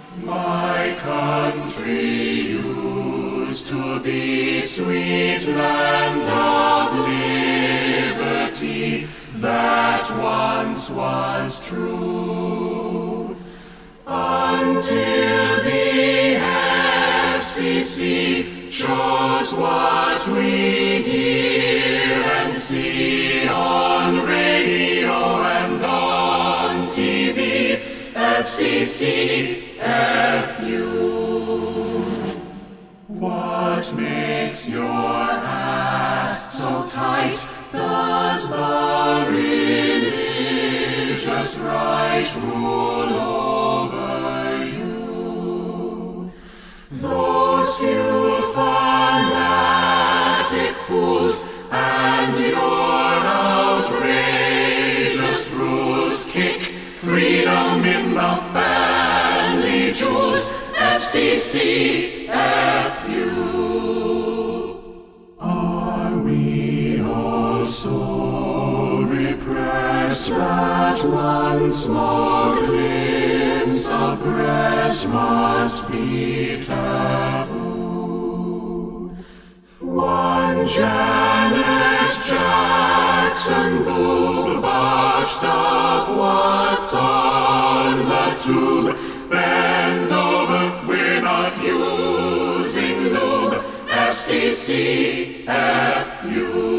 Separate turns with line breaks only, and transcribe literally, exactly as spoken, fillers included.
My country used to be sweet land of liberty, that once was true, until the F C C shows what we hear and see on radio and on T V. F C C, F U. What makes your ass so tight? Does the religious right rule over you? Those few fanatic fools and your outrageous rules kick freedom in the family jewels. F C C, F U. Are we all so repressed that one small glimpse of breast must be taboo? One Janet Jackson boob botched up what's on the tube. Bend over, we're not using lube. F C C, F U.